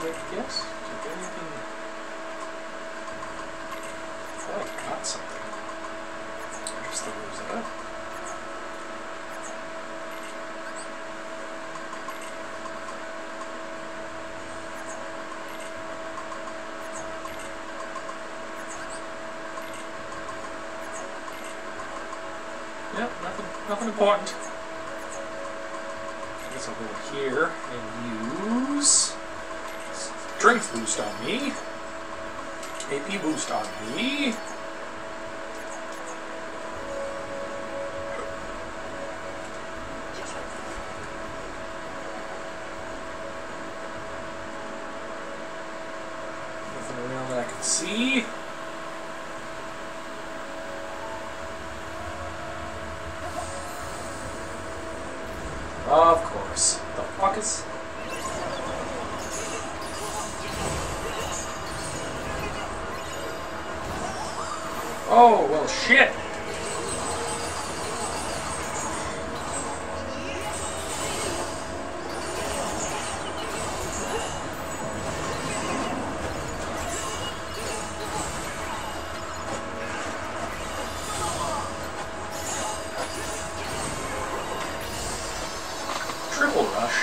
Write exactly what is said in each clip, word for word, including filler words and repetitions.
I guess? Did anything... I thought I got something. I just think it was that. Yep, nothing, nothing important. I guess I'll go here and use strength boost on me, A P boost on me. Nothing around that I can see. Of course. The fuck is... Oh, well, shit! Triple rush.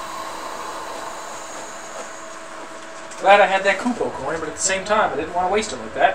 Glad I had that Kupo coin, but at the same time, I didn't want to waste it like that.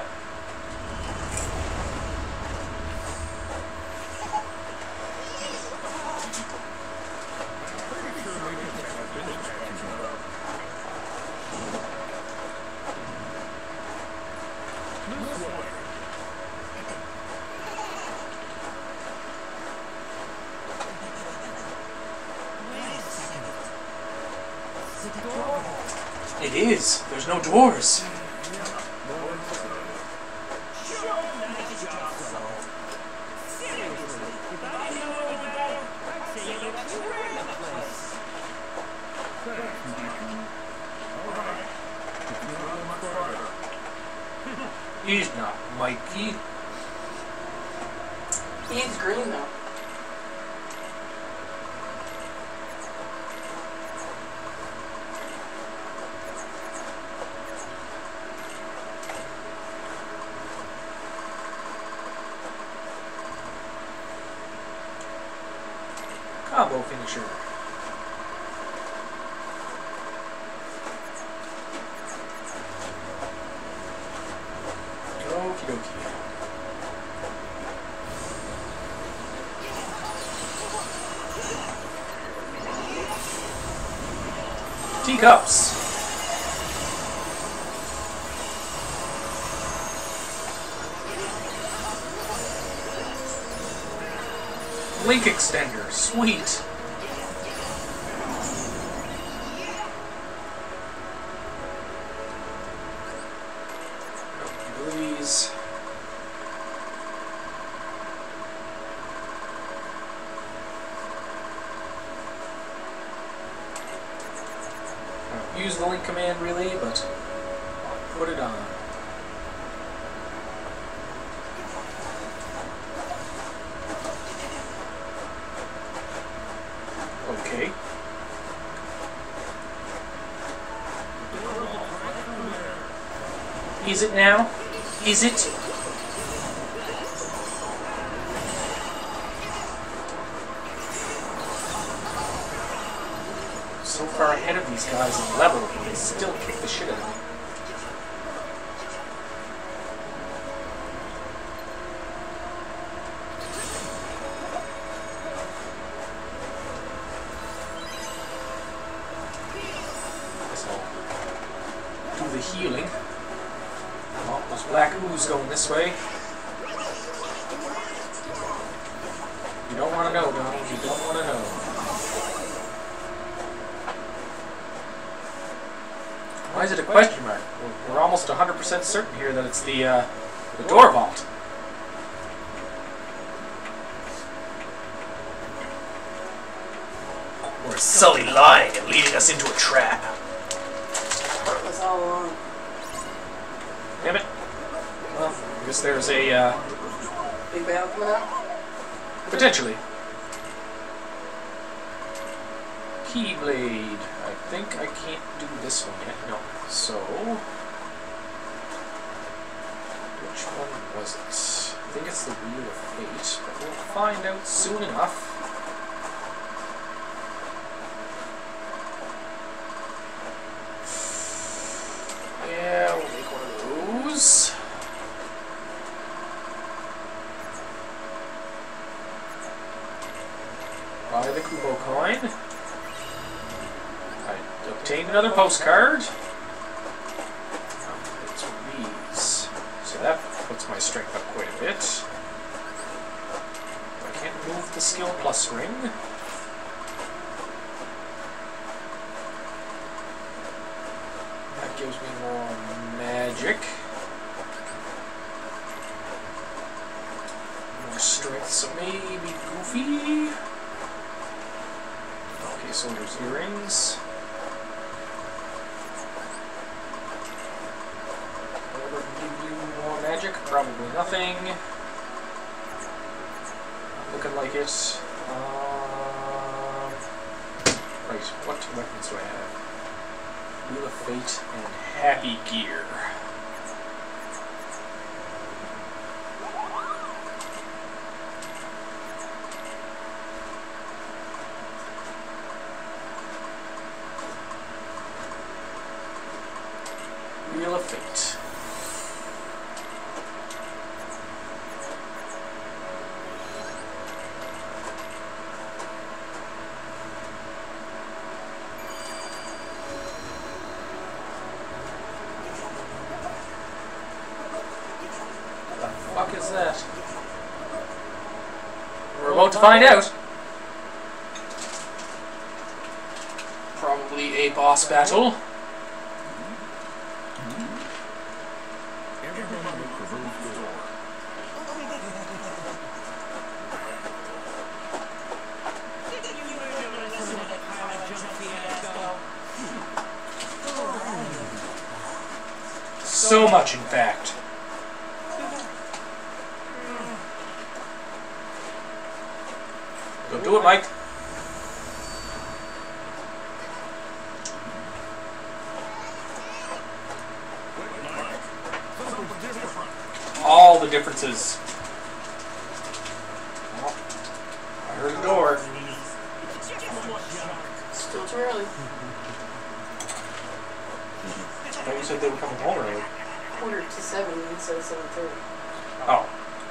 It is. There's no doors. He's not Mikey. He's green though. Combo finisher. Okie dokie. Teacups. Link extender, sweet. Abilities. I don't use the link command really, but I'll put it on. Okay. Is it now? Is it? So far ahead of these guys in level, but they still kick the shit out of me. Do the healing. Oh, there's black ooze going this way. You don't want to know, Donald. You don't want to know. Why is it a question mark? We're, we're almost one hundred percent certain here that it's the, uh, the door vault. Or is Sully lying and leading us into a trap? Heartless all along. Damn it. Well, I guess there's a, uh... Big battle coming up? potentially. Keyblade, I think I can't do this one yet. No. So, which one was it? I think it's the Wheel of Fate, but we'll find out soon enough. Yeah, we'll make one of those. Buy the Kubo coin. I obtained another postcard. Um, it's these. So that puts my strength up quite a bit. I can't move the skill plus ring. That gives me more magic. More strength, so maybe Goofy. Okay, so there's earrings. Whatever can give you more magic? Probably nothing. Not looking like it. Um, right, what weapons do I have? Wheel of Fate and Happy Gear. Wheel of Fate. What the fuck is that? We're about to find out. Probably a boss battle. So much, in fact. Go do it, Mike. All the differences. Oh, I heard the door. Still too early. I thought you said they were coming home early. Quarter to seven instead of seven thirty. Oh.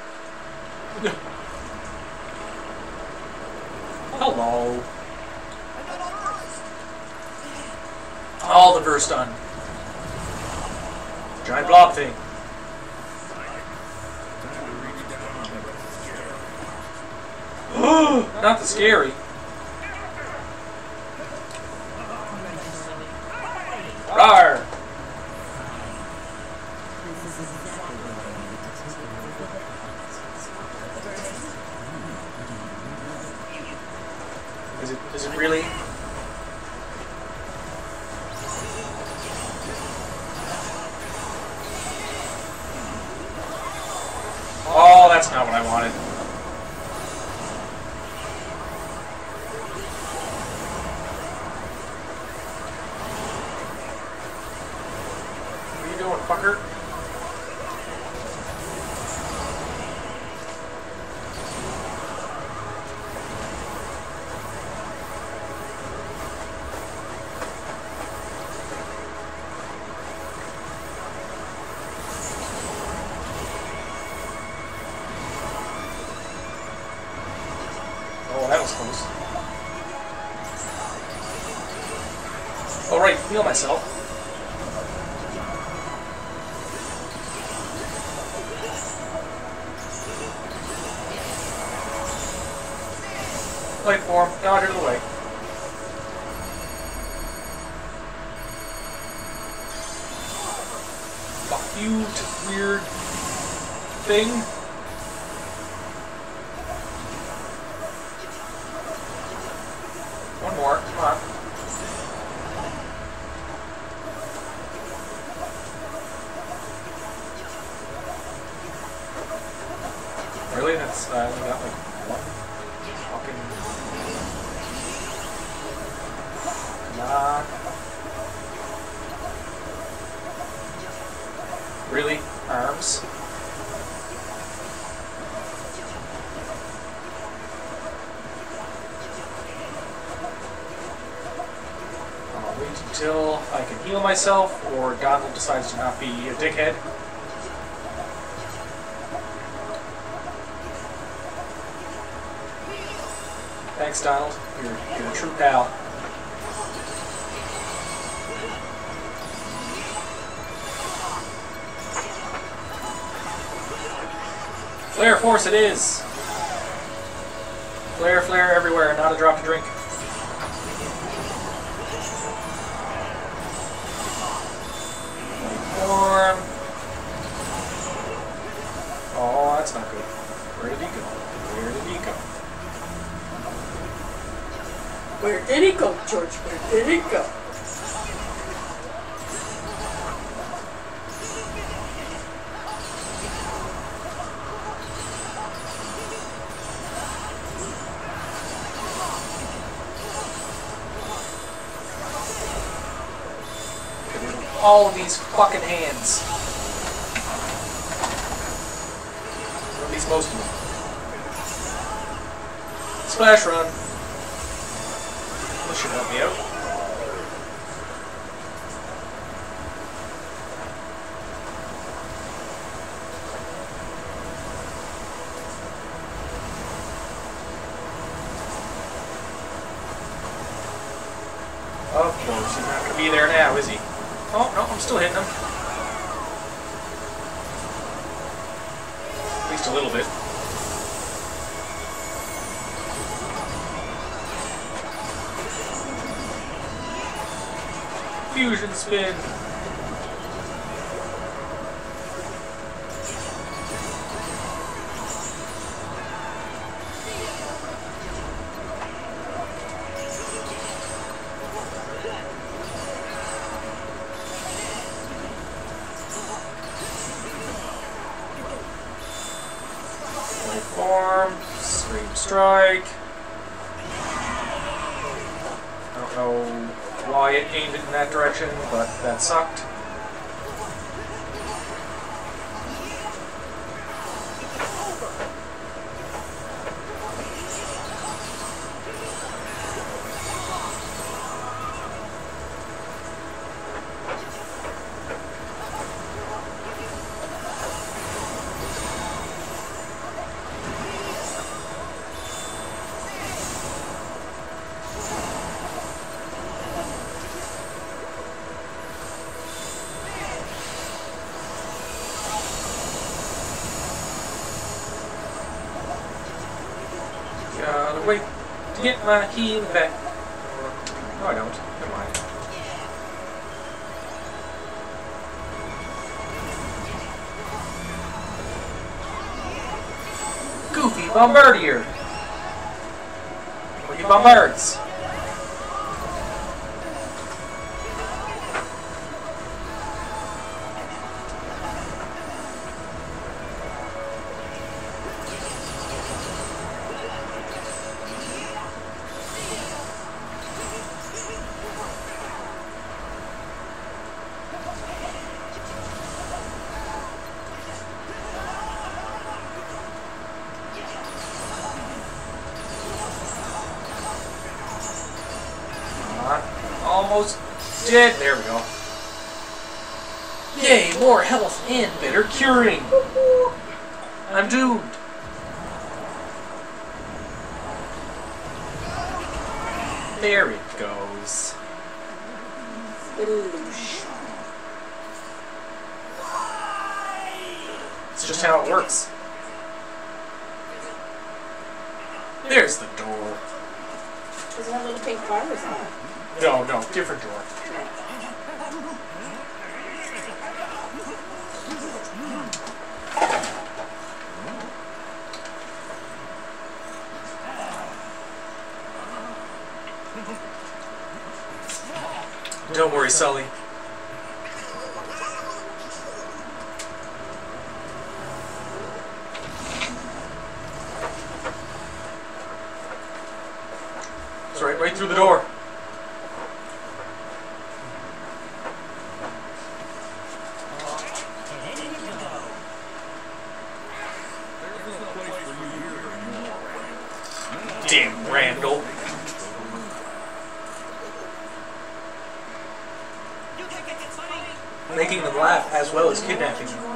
Hello. All the verse done. Giant blob thing. Not the scary. Rawr! Is it, is it really? Oh, that's not what I wanted. What are you doing, fucker? Oh, that was close. Alright, heal myself. Wait for him. Get out of the way. Fuck you, weird thing. One more, come on. Really? That's, uh, I only got like one fucking... Come on. Really? Arms? I'll wait until I can heal myself, or Donald decides to not be a dickhead. Thanks, Donald. You're, you're a true pal. Flare Force it is! Flare, flare everywhere, not a drop to drink. Form. Oh, that's not good. Where did he go? Where did he go? Where did he go, George? Where did he go? All of these fucking hands. Or at least most of them. Splash run. This should help me out. Of course, he's not going to be there now, is he? Oh, no, I'm still hitting him. At least a little bit. Fusion spin. Form, Scream Strike. I don't know why it aimed it in that direction, but that sucked. Gotta wait to get my healing back. No, I don't. Never mind. Goofy Bombardier! Or he bombards! Almost dead. There we go. Yay, more health and better curing. I'm doomed. There it goes. It's just how it works. There's the door. Does it have little pink flowers on it? No, no, different door. Don't worry, Sully. It's right, right through the door. Damn Randall. Making them laugh as well as kidnapping them.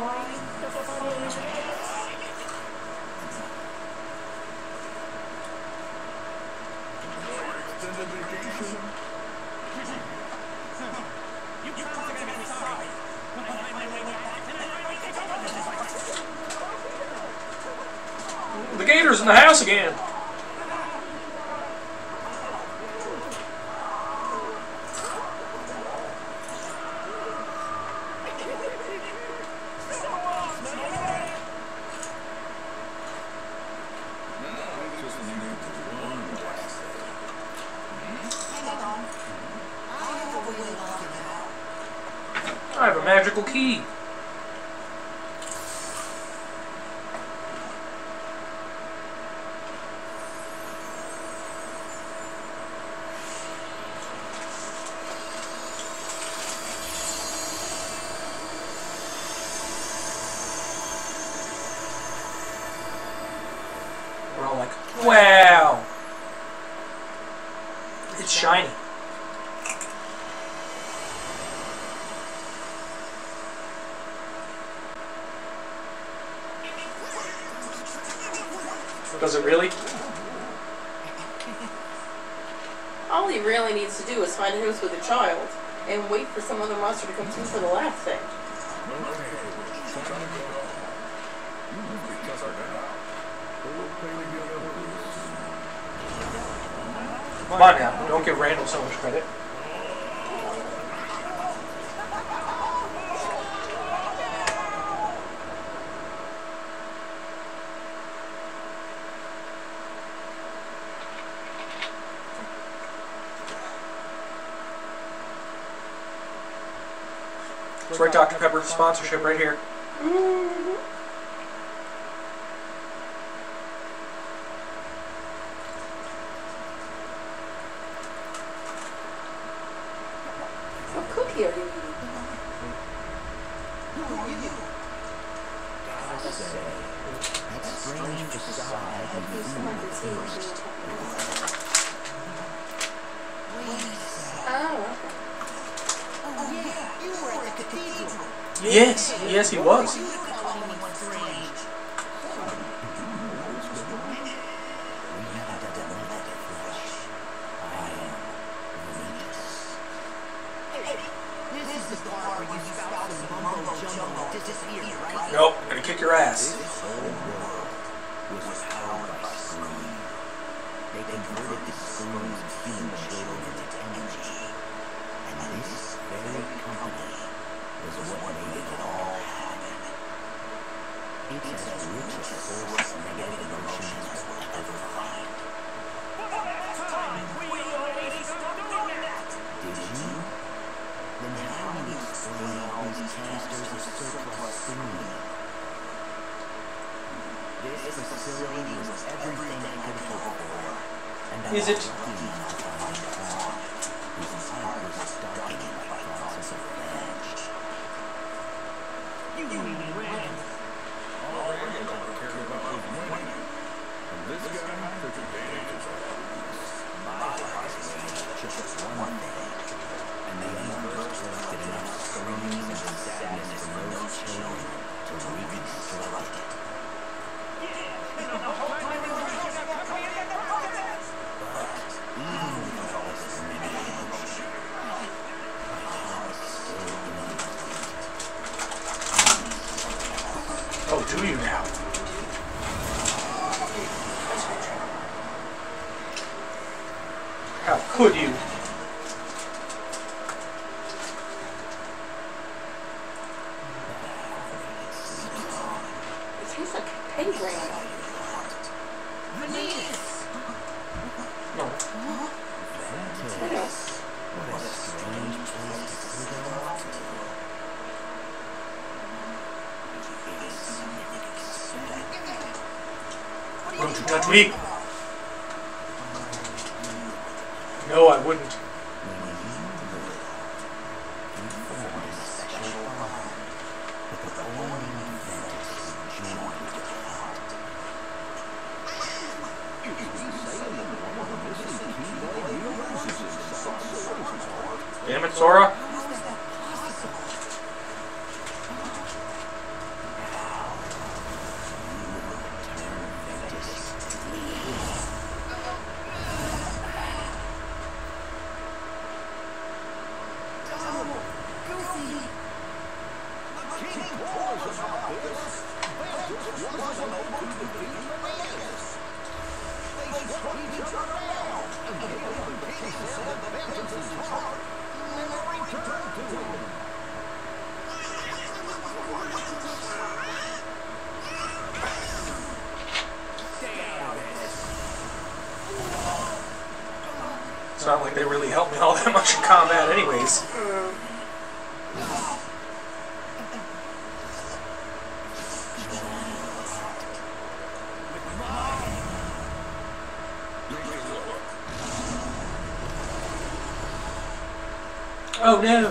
The gator's in the house again. I have a magical key. We're all like, wow, it's shiny. Does it really? All he really needs to do is find a house with a child and wait for some other monster to come through for the laugh thing. Come on now, don't give Randall so much credit. That's right, Doctor Pepper, sponsorship right here. Mm-hmm. What cookie are you eating? Who are you? Gotta say, that strange facade of the first. Oh, okay. Oh yeah, you were at the cathedral. Yes, yes he was. You called me strange. We haven't done that flesh. I am Venetus. This is the part where you spout some mumbo jumbo disappear, right? Nope, gonna kick your ass. This whole world was powered by Scream. They converted the Screams of human children into energy. And this very company was what made it all happen. It's as rich a source of negative emotion as we'll ever find. Did you? Then how do you explain all these canisters of surplus Scream? This facility was everything I could hope for. And I Is it? was pleased to find one whose heart was darkened by thoughts of revenge. You mean Randall? All Randall ever cared about was winning. And this guy took advantage of that. My price was just one thing. And the universe collected enough screams and sadness from those children to reconstruct it. Oh, do you now? How could you? It tastes like pentagram. No. I know. What a strange place to slither off to. Don't you touch me! No, I wouldn't. When you live, you formed a special bond with the only Ventus who joined your heart. Sora? It's not like they really helped me all that much in combat anyways. Mm. Oh no!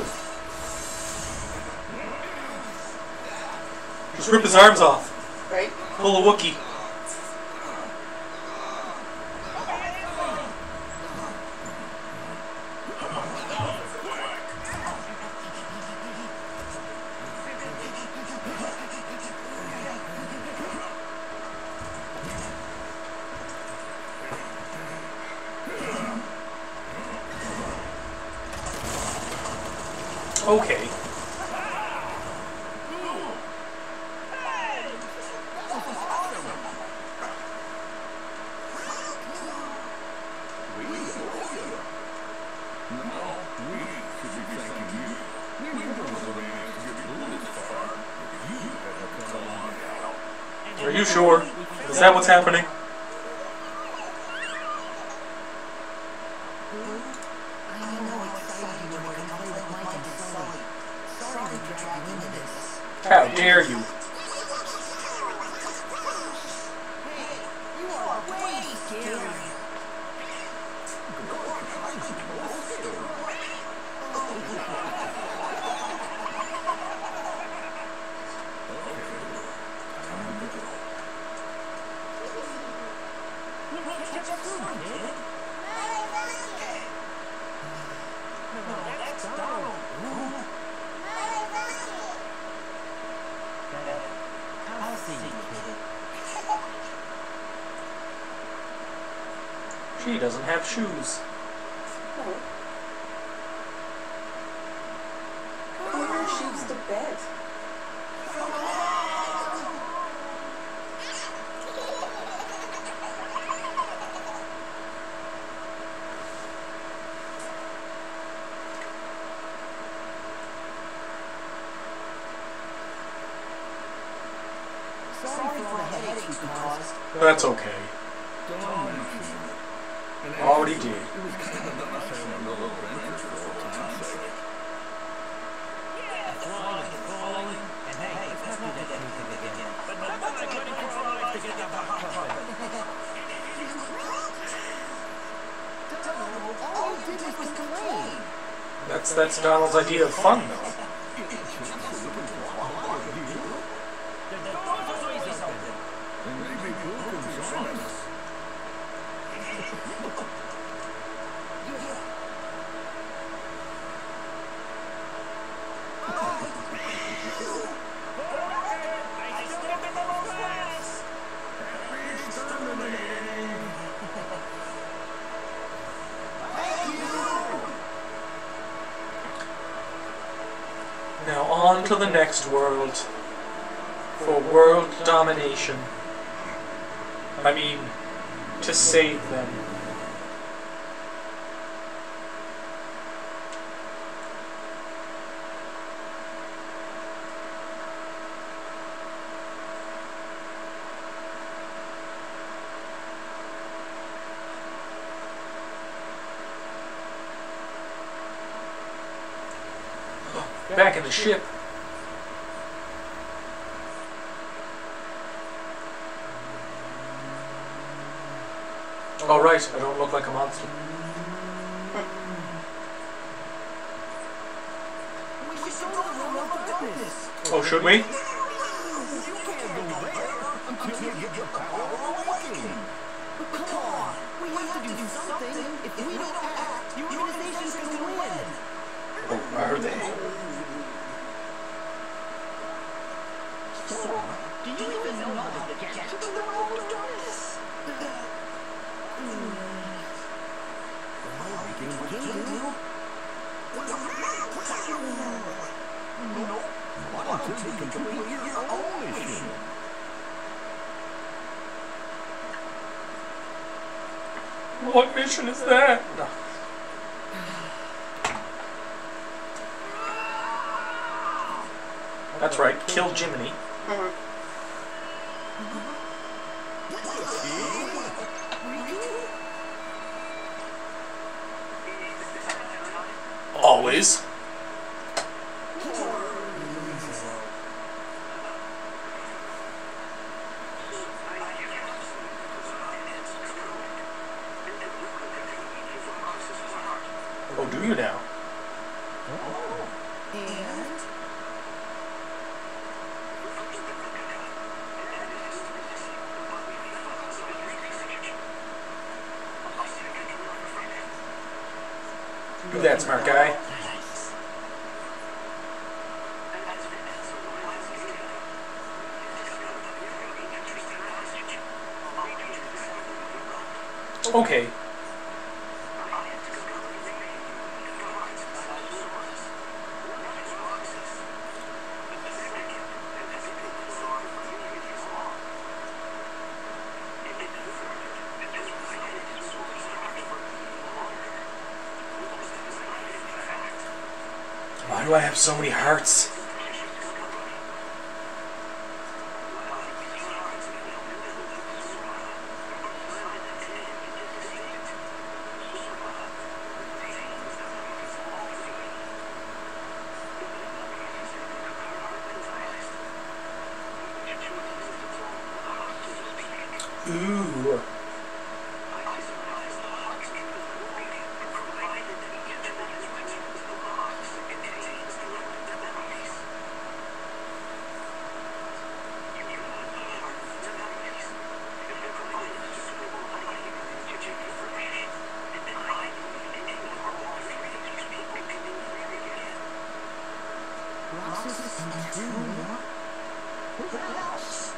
Just rip his arms off. Right? Pull a Wookiee. Okay. Are you sure? Is that what's happening? How dare you? She doesn't have shoes. No. Go wear her shoes to bed. Sorry for the headaches we caused. That's okay. Already did. That's that's Donald's idea of fun, though. Now on to the next world for world domination. I mean, to save them. Back in the ship. All right, I don't look like a monster. Oh, should we? Come on, we have to do something. If we don't act, the organization's gonna win. Oh, are they? Sora, do you even know how to get to the realm of darkness? Well, we can begin to. No, not until you can complete your own mission. What mission is that? No. That's right, kill Jiminy. Mhm. Always. Oh, do you now? And? Do that, smart guy. Okay. Why do I have so many hearts? Ooh. Roxas and two more? Who else?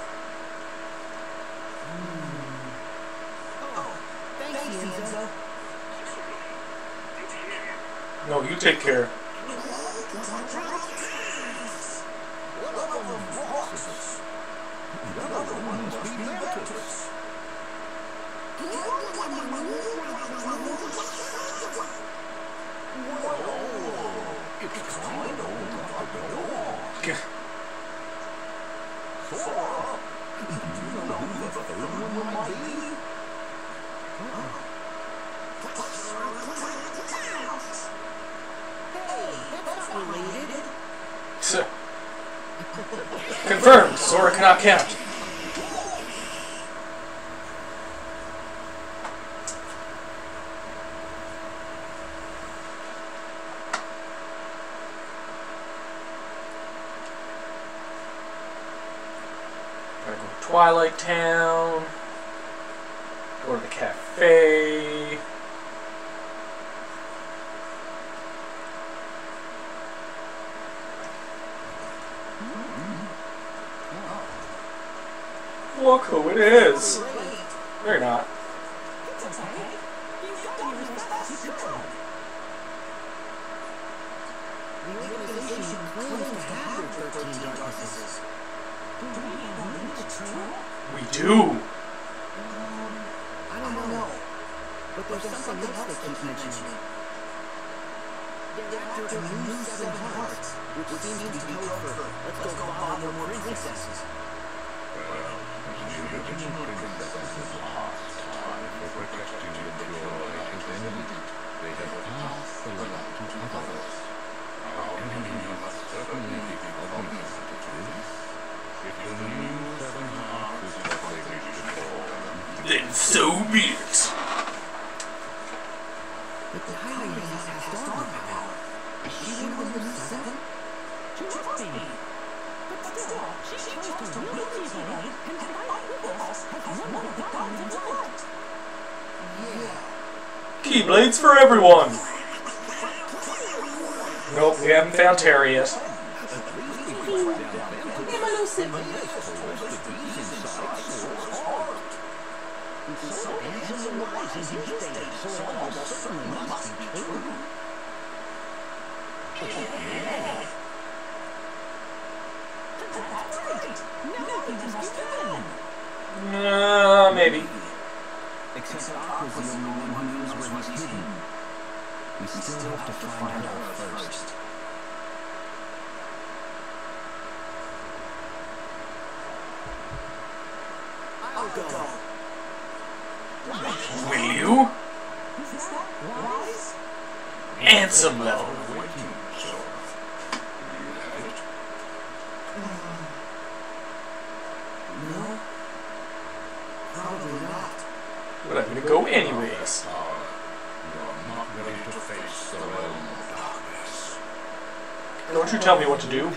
Oh, thanks, Enzo. No, you take care. G- S- Confirmed. Sora cannot count. Gotta go to Twilight Town. Go to the cafe. Look who it is. They're not. The organization claims to have their thirteen darknesses. Do we believe it's true? We do. I don't know. But there's something else they keep mentioning. They're after a new seven hearts, which seems to be code for let's go bother more princesses. Well, the original princesses lost time for protecting the pure light has ended. They have passed the light to others. Our enemy must certainly be cognizant of this. If the new seven hearts is what they wish to call them, Then so be it. But the Hylia has passed on her power. Is she one of the new seven? She must be. But still, she chose to really deviate and fight with us as one of the guardians of light. Yeah. Keyblades for everyone. Nope, we haven't found Terry yet. Yeah, my little sibling. Uh, maybe. Except Aqua's the only one who knows where he's hidden. We still have to find out first. I'll go. Will you? Handsome level. Waiting, Sora. You have it. No? Probably not. But I'm gonna go anyways. Power. You are not ready to face the realm of darkness. Don't you tell me what to do.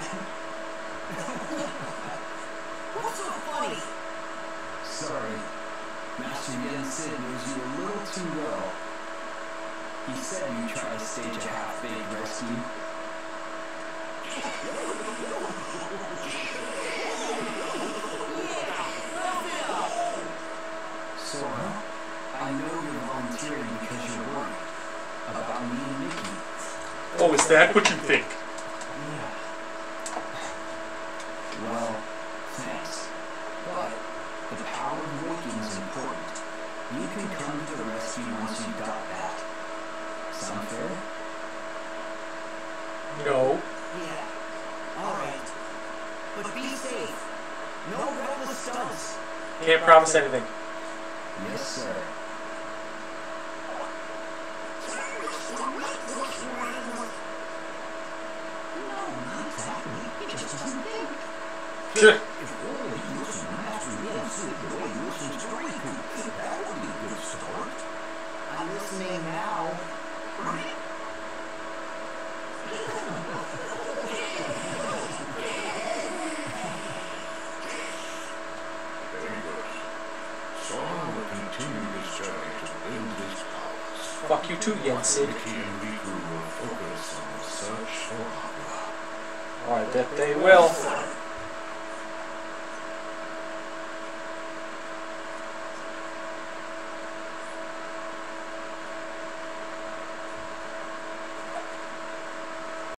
What's so funny? Sorry. Master Yen Sid knows you a little too well. He said you tried to stage a half-baked rescue. Sora, I know you're volunteering because you're worried about me and Mickey. Oh, is that what you think? Well, thanks. But the power of waking is important. You can come to the rescue once you've got that. Sound fair? No. Yeah. Alright. But be safe. No reckless stunts. Can't promise anything. Yes, sir. No, not exactly. He just doesn't think. If only he listened to Master Yen Sid the way he listens to Riku, that would be a good start. I'm listening now. Very good. Sora will continue his journey to build his powers. Fuck you too, Yen Sid. Mickey and Riku will focus on the search for Aqua. Oh, I bet they will.